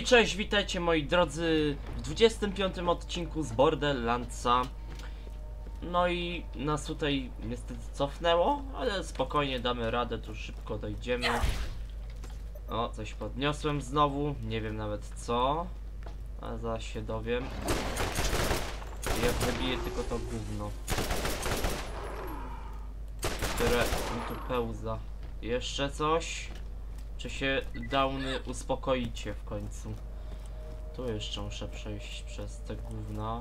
i cześć, witajcie moi drodzy w 25. odcinku z Borderlandsa. No i nas tutaj niestety cofnęło, ale spokojnie damy radę, tu szybko dojdziemy. O, coś podniosłem znowu, nie wiem nawet co, ale zaraz się dowiem. Ja wybiję tylko to gówno, które mi tu pełza. Jeszcze coś? Czy się downy uspokoicie w końcu? Tu jeszcze muszę przejść przez te gówna.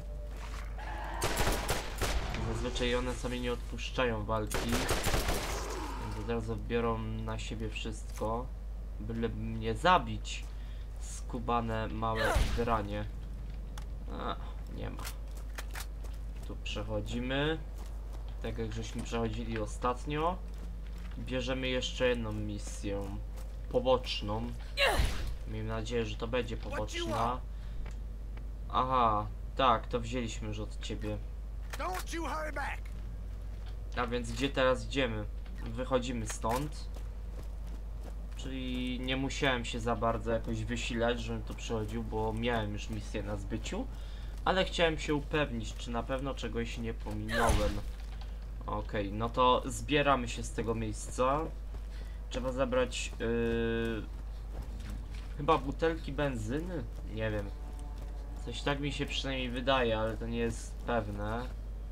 Zazwyczaj one sobie nie odpuszczają walki, więc od razu biorą na siebie wszystko, byle mnie zabić. Skubane małe dranie. A, nie ma. Tu przechodzimy, tak jak żeśmy przechodzili ostatnio. Bierzemy jeszcze jedną misję poboczną. Miejmy nadzieję, że to będzie poboczna. Aha, tak, to wzięliśmy już od ciebie. A więc gdzie teraz idziemy? Wychodzimy stąd. Czyli nie musiałem się za bardzo jakoś wysilać, żebym tu przychodził, bo miałem już misję na zbyciu. Ale chciałem się upewnić, czy na pewno czegoś nie pominąłem. Okej, no to zbieramy się z tego miejsca. Trzeba zabrać chyba butelki benzyny? Nie wiem. Coś tak mi się przynajmniej wydaje, ale to nie jest pewne.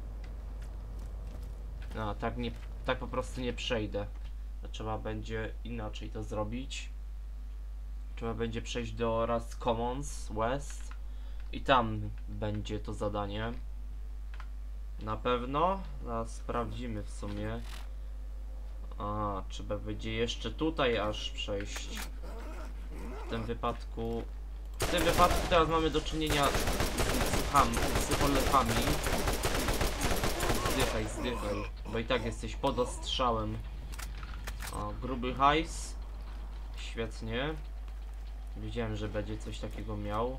No, tak po prostu nie przejdę. Trzeba będzie inaczej to zrobić. Trzeba będzie przejść do Rust Commons West i tam będzie to zadanie. Na pewno. Zaraz sprawdzimy w sumie. A, trzeba będzie jeszcze tutaj aż przejść. W tym wypadku teraz mamy do czynienia z psycholefami. Zdychaj, bo i tak jesteś pod ostrzałem. O, gruby hajs. Świetnie. Wiedziałem, że będzie coś takiego miał.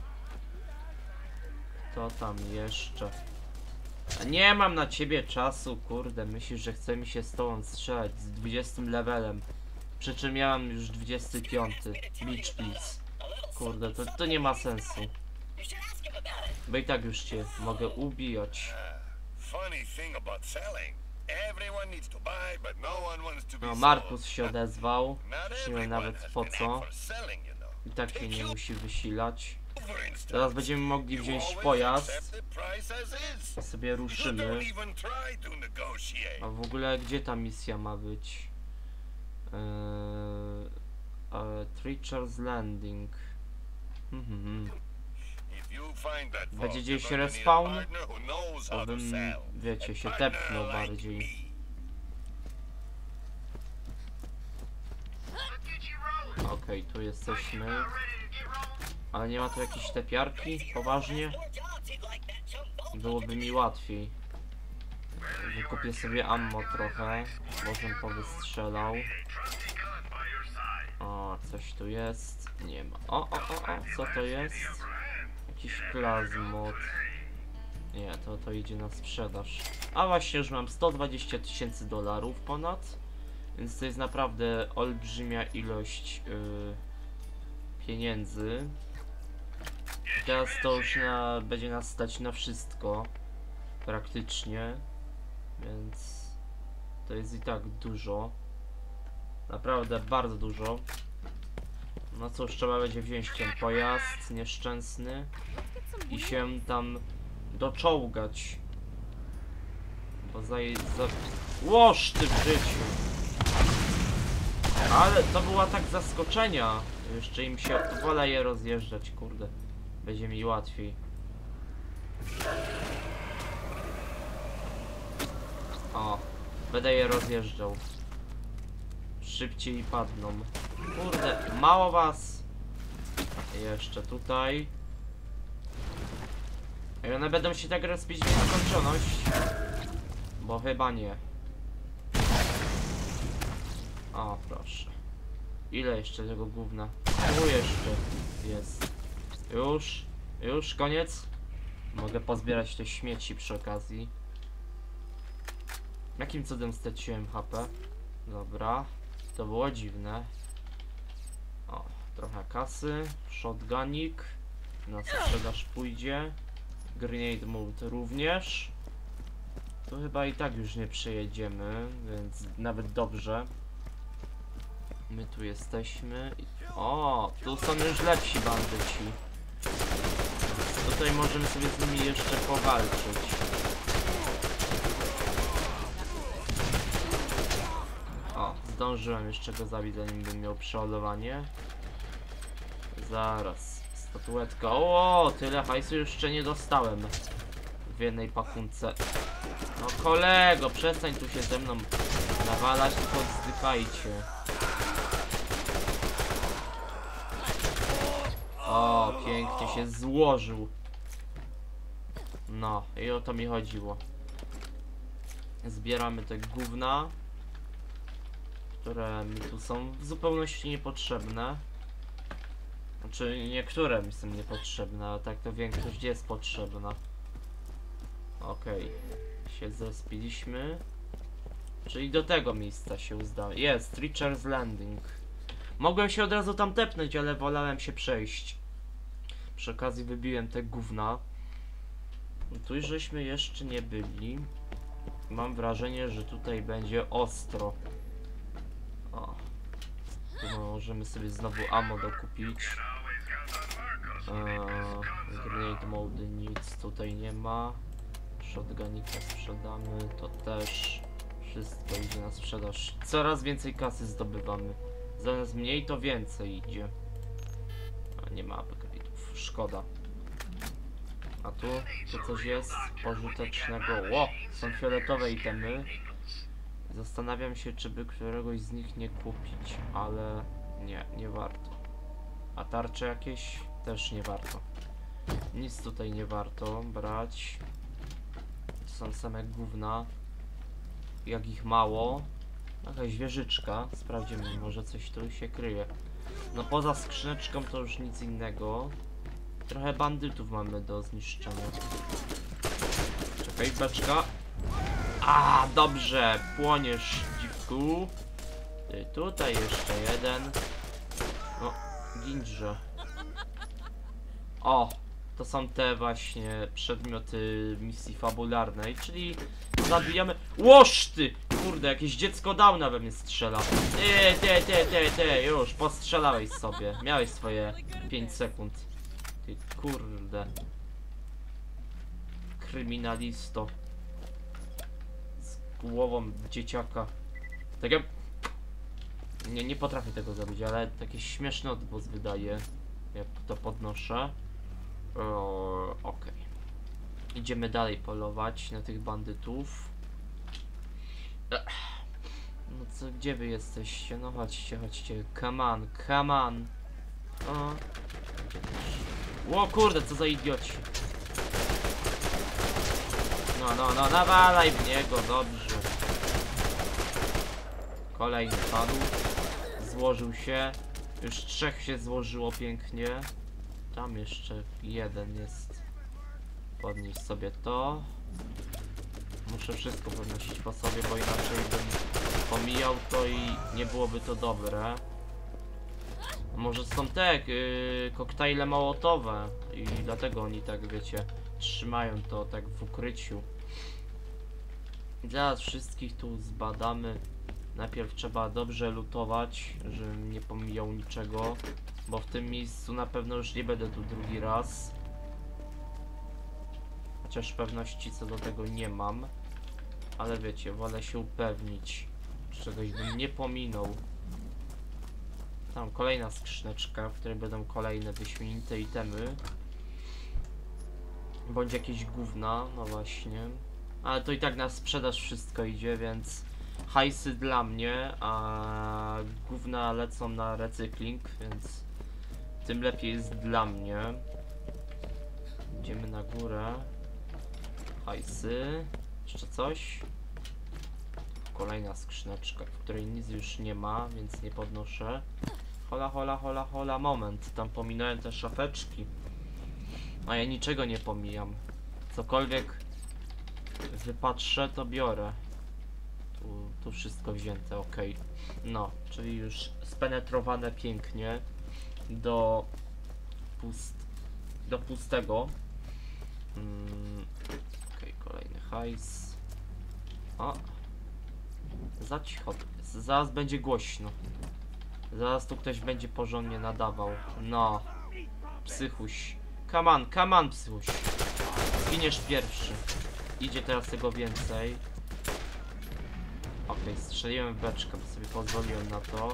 To tam jeszcze. A nie mam na ciebie czasu, kurde. Myślisz, że chce mi się z tobą strzelać z 20 levelem. Przy czym miałem już 25. Beach please. Kurde, to nie ma sensu. Bo i tak już cię mogę ubijać. No, Markus się odezwał. Nie wiem nawet po co. I tak się nie musi wysilać. Teraz będziemy mogli wziąć pojazd i sobie ruszymy. A w ogóle gdzie ta misja ma być? Treacher's Landing. Będzie gdzieś respawn? To bym, wiecie, się tepnął bardziej. Okej, tu jesteśmy. Ale nie ma tu jakiejś tepiarki? Poważnie? Byłoby mi łatwiej. Wykupię sobie ammo trochę, bo bym powystrzelał. O, coś tu jest. Nie ma. O, co to jest? Jakiś plazmod. Nie, to idzie na sprzedaż. A właśnie, już mam 120 000 dolarów ponad. Więc to jest naprawdę olbrzymia ilość pieniędzy. Teraz to już będzie nas stać na wszystko. Praktycznie. Więc to jest i tak dużo. Naprawdę bardzo dużo. No cóż, trzeba będzie wziąć ten pojazd nieszczęsny i się tam doczołgać. Bo łoż ty w życiu! Ale to był atak zaskoczenia. Jeszcze im się wolę je rozjeżdżać, kurde. Będzie mi łatwiej. O, będę je rozjeżdżał. Szybciej padną. Kurde, mało was. Jeszcze tutaj. I one będą się tak rozpić w nieskończoność. Bo chyba nie. O, proszę. Ile jeszcze tego gówna? Tu jeszcze jest. Już koniec. Mogę pozbierać te śmieci przy okazji. Jakim cudem straciłem HP? Dobra. To było dziwne. O, Trochę kasy, shotgunik, na sprzedaż pójdzie, grenade mode również. Tu chyba i tak już nie przejedziemy, więc nawet dobrze. My tu jesteśmy. O, tu są już lepsi bandyci. Więc tutaj możemy sobie z nimi jeszcze powalczyć. O, zdążyłem jeszcze go zabić, zanim bym miał przeładowanie. Zaraz, statuetka. O, tyle hajsu jeszcze nie dostałem w jednej pakunce. No kolego, przestań tu się ze mną nawalać, tylko zdychajcie. O, pięknie się złożył. No, i o to mi chodziło. Zbieramy te gówna, które mi tu są w zupełności niepotrzebne. Znaczy, niektóre mi są niepotrzebne, a tak to większość jest potrzebna. Okej, się zespiliśmy. Czyli do tego miejsca się udało. Jest, Richard's Landing. Mogłem się od razu tam tepnąć, ale wolałem się przejść. Przy okazji wybiłem te gówna. Tu już żeśmy jeszcze nie byli. Mam wrażenie, że tutaj będzie ostro. O. Tu możemy sobie znowu ammo dokupić. Grenade mode nic tutaj nie ma. Shotgunika sprzedamy, to też. Wszystko idzie na sprzedaż. Coraz więcej kasy zdobywamy. Zamiast mniej to więcej idzie. A nie ma upgrade'ów, szkoda. A tu coś jest pożytecznego. Ło, są fioletowe itemy. Zastanawiam się, czy by któregoś z nich nie kupić, ale nie warto. A tarcze jakieś też nie warto. Nic tutaj nie warto brać. To są same gówna. Jak ich mało. Jakaś wieżyczka. Sprawdzimy, może coś tu się kryje. No poza skrzyneczką to już nic innego. Trochę bandytów mamy do zniszczenia. Czekaj, beczka. A, dobrze, płoniesz, dziwku. Ty, tutaj jeszcze jeden. No, ginże. O, to są te właśnie przedmioty misji fabularnej, czyli zabijamy... Łoż ty! Kurde, jakieś dziecko Downa we mnie strzela. Ty, już, postrzelałeś sobie. Miałeś swoje 5 sekund. Ty, kurde. Kryminalisto. Z głową dzieciaka. Tak jak... Nie potrafię tego zrobić, ale taki śmieszny odgłos wydaje, jak to podnoszę. Okej. Idziemy dalej polować na tych bandytów. No co, gdzie wy jesteście? No chodźcie. Come on. O kurde, co za idioci. No, nawalaj w niego, dobrze. Kolejny padł. Złożył się. Już 3 się złożyło pięknie. Tam jeszcze jeden jest. Podnieść sobie to. Muszę wszystko podnosić po sobie, bo inaczej bym pomijał to i nie byłoby to dobre. A może są te koktajle mołotowe i dlatego oni tak, wiecie, trzymają to tak w ukryciu. Zaraz wszystkich tu zbadamy. Najpierw trzeba dobrze lutować, żebym nie pomijał niczego, bo w tym miejscu na pewno już nie będę tu drugi raz. Chociaż pewności co do tego nie mam. Ale wiecie, wolę się upewnić, że czegoś bym nie pominął. Tam kolejna skrzyneczka, w której będą kolejne wyśmienite itemy. Bądź jakieś gówna, no właśnie. Ale to i tak na sprzedaż wszystko idzie, więc hajsy dla mnie, a gówna lecą na recykling, więc tym lepiej jest dla mnie. Idziemy na górę. Hajsy. Jeszcze coś. Kolejna skrzyneczka, w której nic już nie ma, więc nie podnoszę. Hola, moment. Tam pominąłem te szafeczki. A ja niczego nie pomijam. Cokolwiek wypatrzę, to biorę. Tu wszystko wzięte, ok. No, czyli już spenetrowane pięknie. do pustego. Okej, kolejny hajs. O! Za cicho. Zaraz będzie głośno. Zaraz tu ktoś będzie porządnie nadawał. No. Psychuś. Come on, psychuś. Zginiesz pierwszy. Idzie teraz tego więcej. Okej, strzeliłem w beczkę, bo sobie pozwoliłem na to.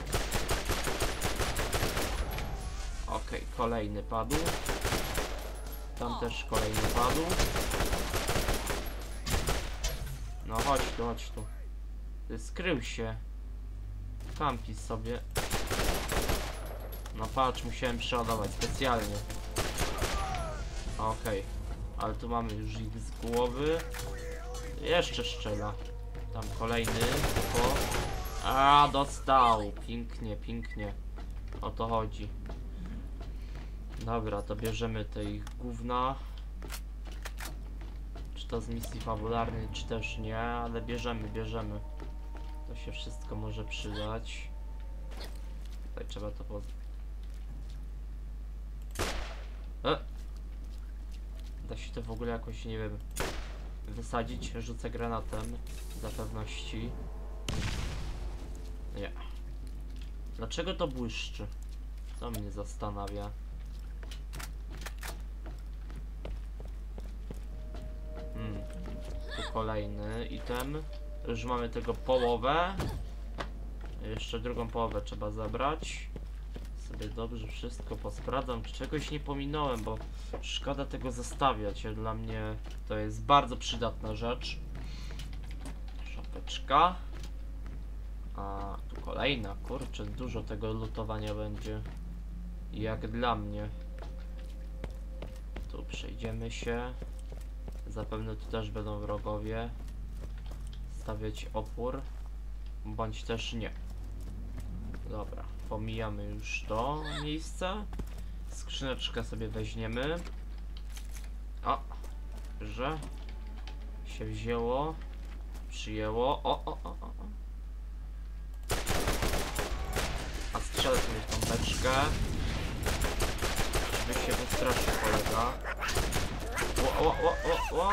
Okej, kolejny padł. Tam też kolejny padł. No chodź tu. Skrył się. Kampi sobie. No patrz, musiałem przeładować specjalnie. Okej, ale tu mamy już ich z głowy. Jeszcze strzela. Tam kolejny, tylko... A, dostał! Pięknie. O to chodzi. Dobra, to bierzemy te ich gówna. Czy to z misji fabularnej, czy też nie, ale bierzemy. To się wszystko może przydać. Tutaj trzeba to Da się to w ogóle jakoś, nie wiem, wysadzić? Rzucę granatem dla pewności. Nie. Dlaczego to błyszczy? To mnie zastanawia. Tu kolejny item. Już mamy tego połowę. Jeszcze drugą połowę trzeba zabrać. Sobie dobrze wszystko posprawdzam, czy czegoś nie pominąłem, bo szkoda tego zostawiać. Dla mnie to jest bardzo przydatna rzecz. Szapeczka. A tu kolejna, kurczę, dużo tego lutowania będzie. Jak dla mnie. Tu przejdziemy się. Zapewne tu też będą wrogowie. Stawiać opór. Bądź też nie. Dobra, pomijamy już to miejsce. Skrzyneczkę sobie weźmiemy. O, że się wzięło. Przyjęło. O. A strzelę sobie w tą beczkę. Żeby się wystraszył kolega. O,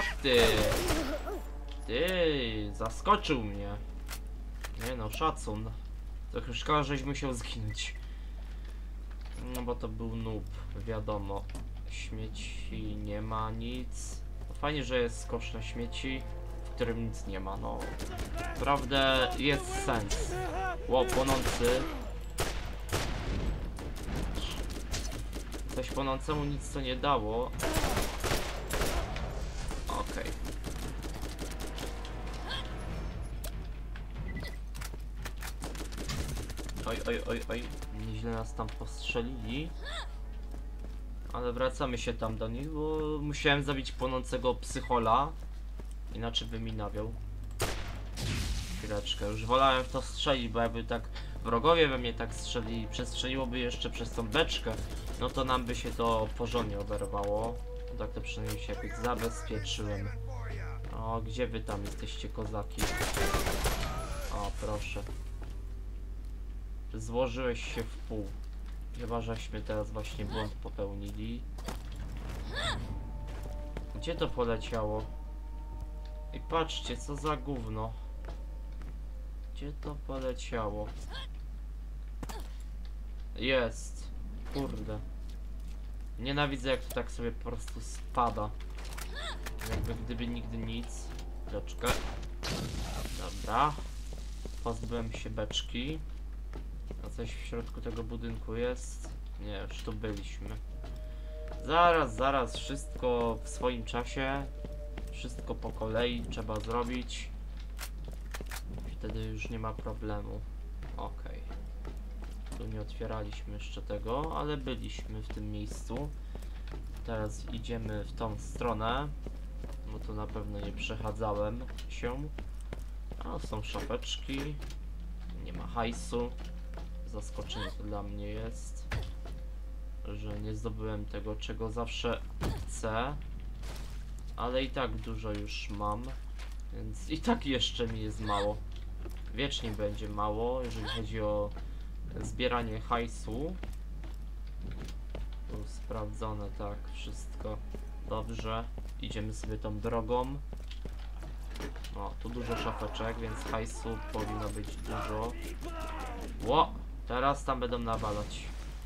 ty, zaskoczył mnie. Nie no, szacun. Trochę szkoda, żeś musiał zginąć. No bo to był noob, wiadomo. Śmieci nie ma nic. No fajnie, że jest kosz na śmieci, w którym nic nie ma, no. Naprawdę jest sens. Ło, płonący. Coś płonącemu nic to nie dało. Okej. Oj. Nieźle nas tam postrzelili. Ale wracamy się tam do nich, bo musiałem zabić płonącego psychola. Inaczej by mi nawiał. Chwileczkę, już wolałem w to strzelić, bo jakby tak wrogowie we mnie tak strzelili, przestrzeliłoby jeszcze przez tą beczkę, no to nam by się to porządnie oberwało. Tak to przynajmniej się jakoś zabezpieczyłem. O, gdzie wy tam jesteście, kozaki? O, proszę. Złożyłeś się w pół. Chyba żeśmy teraz właśnie błąd popełnili. Gdzie to poleciało? I patrzcie, co za gówno. Gdzie to poleciało? Jest. Kurde. Nienawidzę, jak to tak sobie po prostu spada. Jakby gdyby nigdy nic. Beczkę. Dobra. Pozbyłem się beczki. A coś w środku tego budynku jest? Nie, już tu byliśmy. Zaraz, wszystko w swoim czasie. Wszystko po kolei trzeba zrobić. Wtedy już nie ma problemu. Okej. Tu nie otwieraliśmy jeszcze tego, ale byliśmy w tym miejscu. Teraz idziemy w tą stronę. Bo to na pewno nie przechadzałem się. A są szafeczki. Nie ma hajsu. Zaskoczenie to dla mnie jest, że nie zdobyłem tego, czego zawsze chcę. Ale i tak dużo już mam. Więc i tak jeszcze mi jest mało. Wiecznie będzie mało, jeżeli chodzi o zbieranie hajsu. Tu sprawdzone, tak, wszystko dobrze. Idziemy sobie tą drogą. O, tu dużo szafeczek, więc hajsu powinno być dużo. Ło! Teraz tam będą nawalać.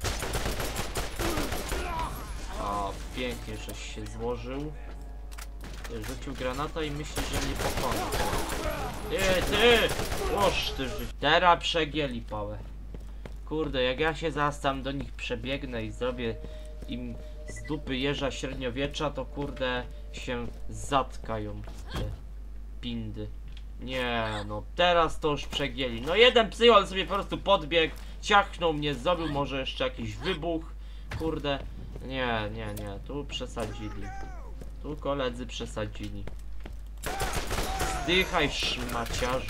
O, pięknie, żeś się złożył. Rzucił granata i myśli, że mnie pokona. Ty! Łoż ty żyć. Teraz przegięli pałę. Kurde, jak ja się zaraz tam do nich przebiegnę i zrobię im z dupy jeża średniowiecza, to kurde się zatkają te pindy. Nie no, teraz to już przegięli. No jeden psychol sobie po prostu podbiegł, ciachnął mnie, zrobił może jeszcze jakiś wybuch. Kurde, nie, tu przesadzili. Tu koledzy przesadzili. Zdychaj, szmaciarzu.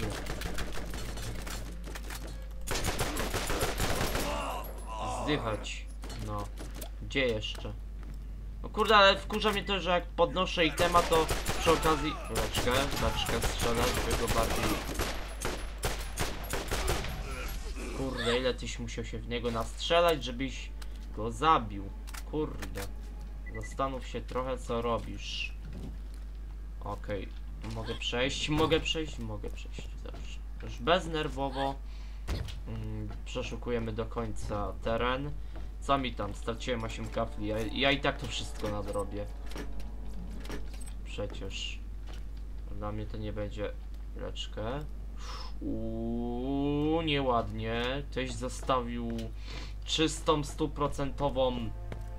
Zdychać. No. Gdzie jeszcze? No kurde, ale wkurza mnie to, że jak podnoszę itema, to przy okazji... Beczkę strzelę, żeby go bardziej... Kurde, ile tyś musiał się w niego nastrzelać, żebyś go zabił. Kurde. Zastanów się trochę, co robisz. Okej. Mogę przejść. Dobrze. Już beznerwowo przeszukujemy do końca teren. Co mi tam? Straciłem 8 kafli. Ja i tak to wszystko nadrobię. Przecież dla mnie to nie będzie chwileczkę. Nieładnie. Ktoś zostawił czystą, 100%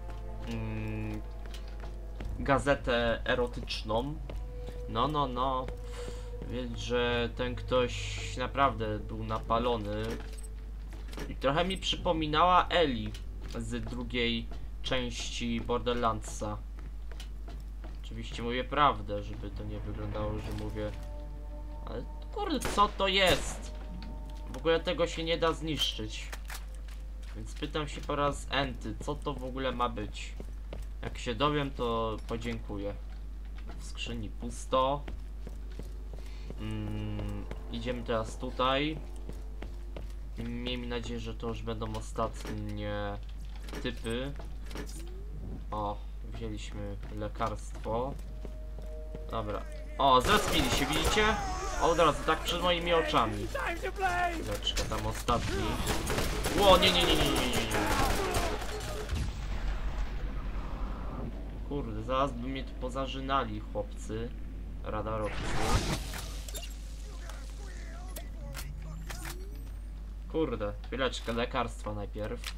gazetę erotyczną. No. Więc, że ten ktoś naprawdę był napalony. I trochę mi przypominała Ellie z drugiej części Borderlandsa. Oczywiście mówię prawdę, żeby to nie wyglądało, że mówię... Ale kurde, co to jest? W ogóle tego się nie da zniszczyć. Więc pytam się po raz enty, co to w ogóle ma być? Jak się dowiem, to podziękuję. W skrzyni pusto. Idziemy teraz tutaj. Miejmy nadzieję, że to już będą ostatnie typy. O, wzięliśmy lekarstwo. Dobra. O, zrespili się, widzicie? Od razu, tak przed moimi oczami. Chwileczkę, tam ostatni. Ło, nie. Kurde, zaraz by mnie tu pozażynali chłopcy. Radarowcy. Kurde, chwileczkę, lekarstwa najpierw.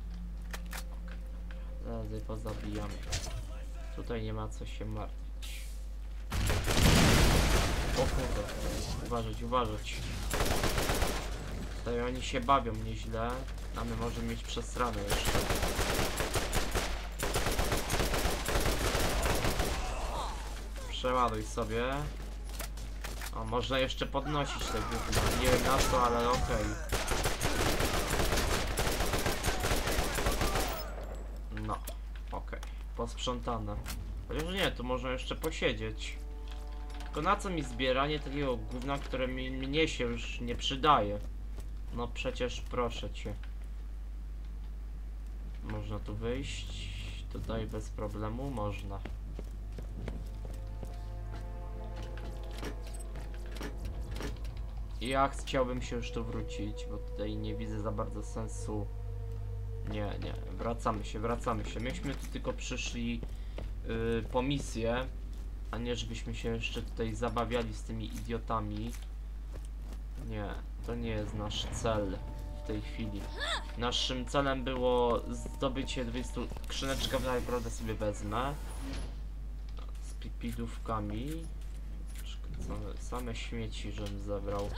Zaraz je pozabijamy. Tutaj nie ma co się martwić. O kurde, uważać. Tutaj oni się bawią nieźle, a my możemy mieć przesrane jeszcze. Przeładuj sobie. O, można jeszcze podnosić te gówno. Nie wiem na co, ale okej. No, okej. Posprzątane. Chociaż nie, tu można jeszcze posiedzieć. Tylko na co mi zbieranie takiego gówna, które mnie się już nie przydaje? No przecież proszę cię. Można tu wyjść. Tutaj bez problemu można. Ja chciałbym się już tu wrócić, bo tutaj nie widzę za bardzo sensu. Nie, wracamy się. Myśmy tu tylko przyszli po misję, a nie żebyśmy się jeszcze tutaj zabawiali z tymi idiotami. Nie, to nie jest nasz cel w tej chwili. Naszym celem było zdobycie 200 skrzyneczka, naprawdę sobie wezmę. Z pipidówkami. Same śmieci, żebym zebrał.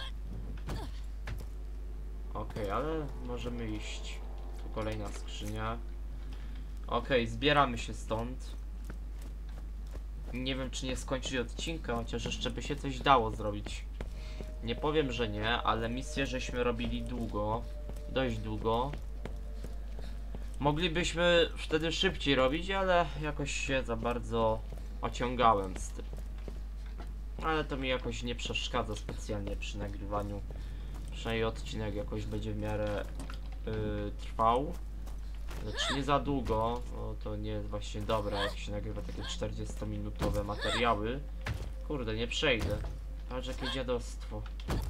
Okej, ale możemy iść. Tu kolejna skrzynia. Okej, zbieramy się stąd. Nie wiem, czy nie skończyć odcinka, chociaż jeszcze by się coś dało zrobić. Nie powiem, że nie, ale misję żeśmy robili długo. Dość długo. Moglibyśmy wtedy szybciej robić, ale jakoś się za bardzo ociągałem z tym. Ale to mi jakoś nie przeszkadza specjalnie przy nagrywaniu. Przynajmniej odcinek jakoś będzie w miarę trwał. Lecz nie za długo, bo to nie jest właśnie dobre, jak się nagrywa takie 40-minutowe materiały. Kurde, nie przejdę. Patrz jakie dziadostwo.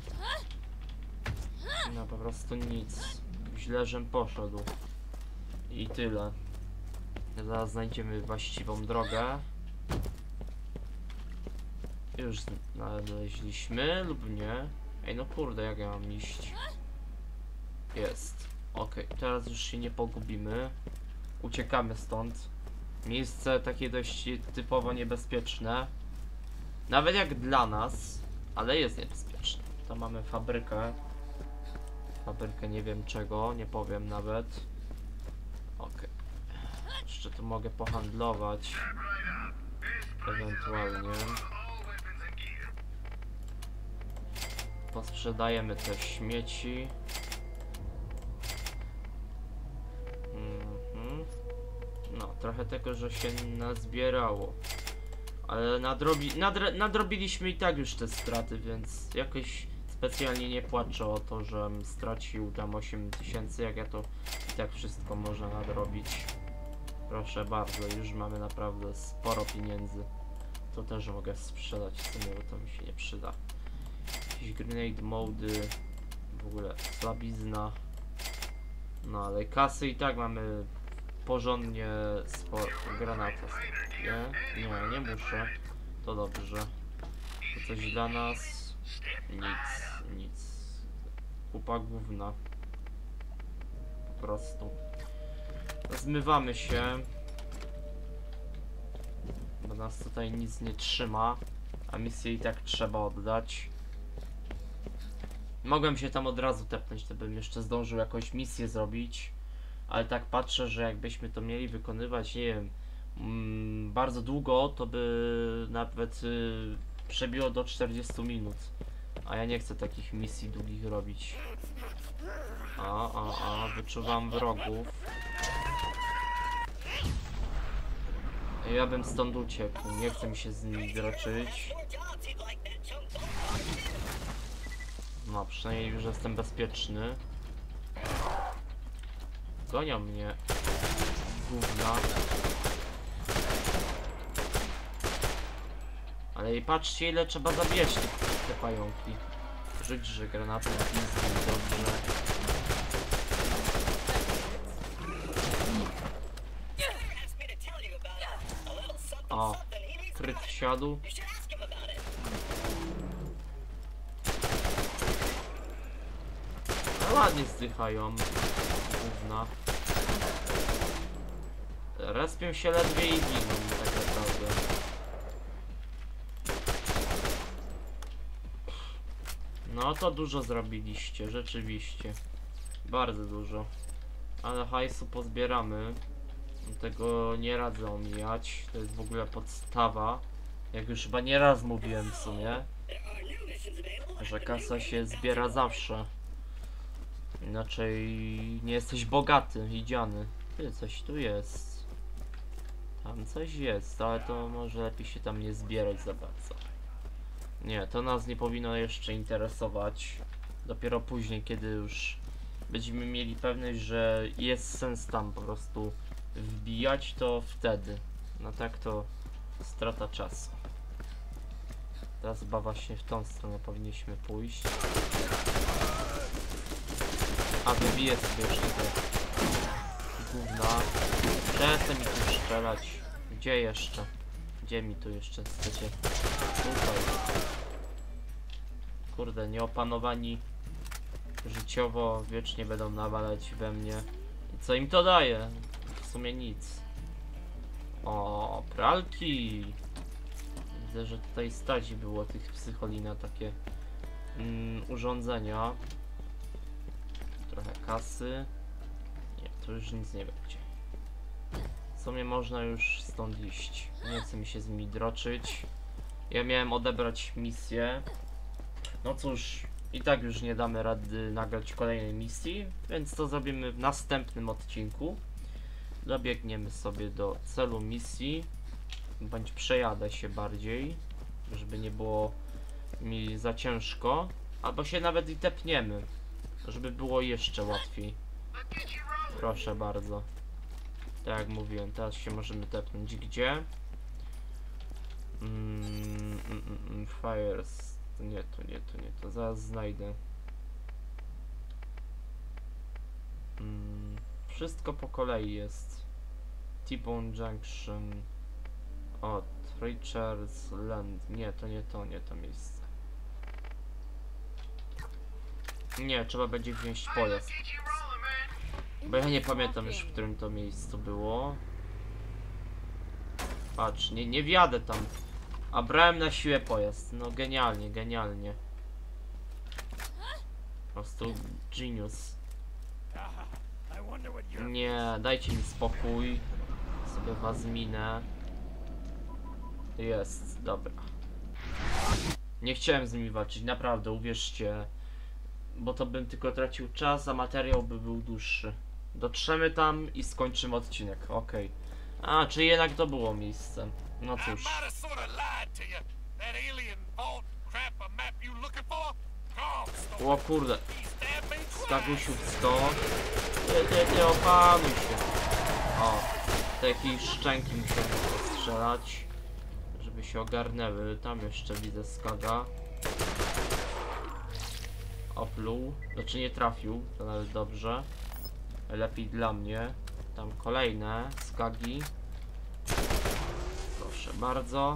No po prostu nic. Źle, żem poszedł. I tyle. Zaraz znajdziemy właściwą drogę. Już znaleźliśmy lub nie? Ej no kurde, jak ja mam iść? Jest. Okej, teraz już się nie pogubimy. Uciekamy stąd. Miejsce takie dość typowo niebezpieczne. Nawet jak dla nas, ale jest niebezpieczne. To mamy fabrykę. Fabrykę nie wiem czego, nie powiem nawet. Okej. Jeszcze tu mogę pohandlować. Ewentualnie. Posprzedajemy te śmieci. No, trochę tego, że się nazbierało. Ale nadrobiliśmy i tak już te straty, więc jakoś specjalnie nie płaczę o to, żem stracił tam 8000, jak ja to i tak wszystko można nadrobić. Proszę bardzo, już mamy naprawdę sporo pieniędzy. To też mogę sprzedać w sumie, bo to mi się nie przyda. Jakieś grenade mody, w ogóle słabizna. No ale kasy i tak mamy porządnie sporo. Granata. Nie muszę. To dobrze. To coś dla nas. Nic. Kupa gówna. Po prostu. Zmywamy się. Bo nas tutaj nic nie trzyma. A misję i tak trzeba oddać. Mogłem się tam od razu tepnąć, to bym jeszcze zdążył jakąś misję zrobić. Ale tak patrzę, że jakbyśmy to mieli wykonywać, nie wiem, bardzo długo, to by nawet przebiło do 40 minut. A ja nie chcę takich misji długich robić. Wyczuwam wrogów. Ja bym stąd uciekł, nie chcę mi się z nimi droczyć. No, przynajmniej już jestem bezpieczny. Gonią mnie. Gówna. Ale i patrzcie, ile trzeba zabijać te pająki. Rzuć, że granaty pizdy, dobrze. O, kryt wsiadł. No ładnie zdychają. Gówna. Respią się ledwie i giną, tak naprawdę. No to dużo zrobiliście, rzeczywiście. Bardzo dużo. Ale hajsu pozbieramy. Tego nie radzę omijać. To jest w ogóle podstawa. Jak już chyba nieraz mówiłem w sumie, że kasa się zbiera zawsze. Inaczej nie jesteś bogaty, widziany. Ty, coś tu jest. Tam coś jest, ale to może lepiej się tam nie zbierać za bardzo. Nie, to nas nie powinno jeszcze interesować. Dopiero później, kiedy już będziemy mieli pewność, że jest sens tam po prostu wbijać, to wtedy. No tak to strata czasu. Teraz chyba właśnie w tą stronę powinniśmy pójść. A wybiję sobie jeszcze te gówna. Przestań mi tu strzelać. Gdzie jeszcze? Gdzie mi tu jeszcze chcecie? Tutaj. Kurde, nieopanowani życiowo wiecznie będą nawalać we mnie. I co im to daje? W sumie nic. O, pralki! Widzę, że tutaj stać było tych psycholina takie urządzenia. Trochę kasy. Nie, to już nic nie będzie. W sumie można już stąd iść. Nie chce mi się z nimi droczyć. Ja miałem odebrać misję. No cóż, i tak już nie damy rady nagrać kolejnej misji, więc to zrobimy w następnym odcinku. Dobiegniemy sobie do celu misji, bądź przejadę się bardziej, żeby nie było mi za ciężko, albo się nawet i tepniemy, żeby było jeszcze łatwiej. Proszę bardzo. Tak jak mówiłem, teraz się możemy tepnąć. Gdzie? Fires. To nie, to nie, to nie, to zaraz znajdę. Wszystko po kolei jest. T-Bone Junction. O, Richards Land. Nie, to nie to, nie to miejsce. Nie, trzeba będzie wziąć pojazd. Bo ja nie pamiętam już, w którym to miejscu było. Patrz, nie wjadę tam. A brałem na siłę pojazd. No genialnie, genialnie. Po prostu genius. Nie, dajcie mi spokój. Sobie was minę. Jest, dobra. Nie chciałem z nimi walczyć, naprawdę, uwierzcie. Bo to bym tylko tracił czas, a materiał by był dłuższy. Dotrzemy tam i skończymy odcinek, okej. A, czy jednak to było miejsce. No cóż. O kurde. Skagusiu w 100. Nie opanuj się. O, te jakieś szczęki musimy postrzelać, żeby się ogarnęły. Tam jeszcze widzę skaga. Opluł, znaczy nie trafił, to nawet dobrze. Lepiej dla mnie. Tam kolejne skagi. Proszę bardzo.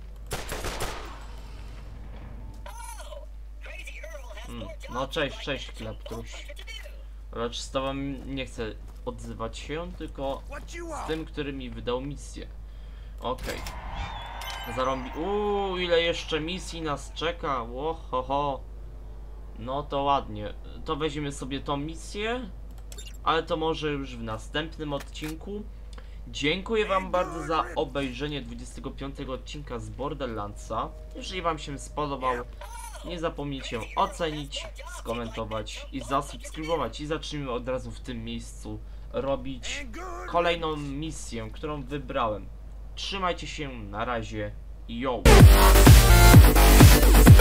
No cześć Kleptruś. Lecz z tobą nie chcę odzywać się, tylko z tym, który mi wydał misję. Okej. Zarąbi... ile jeszcze misji nas czeka. Łohoho. No to ładnie. To weźmiemy sobie tą misję, ale to może już w następnym odcinku. Dziękuję wam bardzo za obejrzenie 25 odcinka z Borderlandsa. Jeżeli wam się spodobał, nie zapomnijcie ocenić, skomentować i zasubskrybować. I zacznijmy od razu w tym miejscu robić kolejną misję, którą wybrałem. Trzymajcie się, na razie, yo!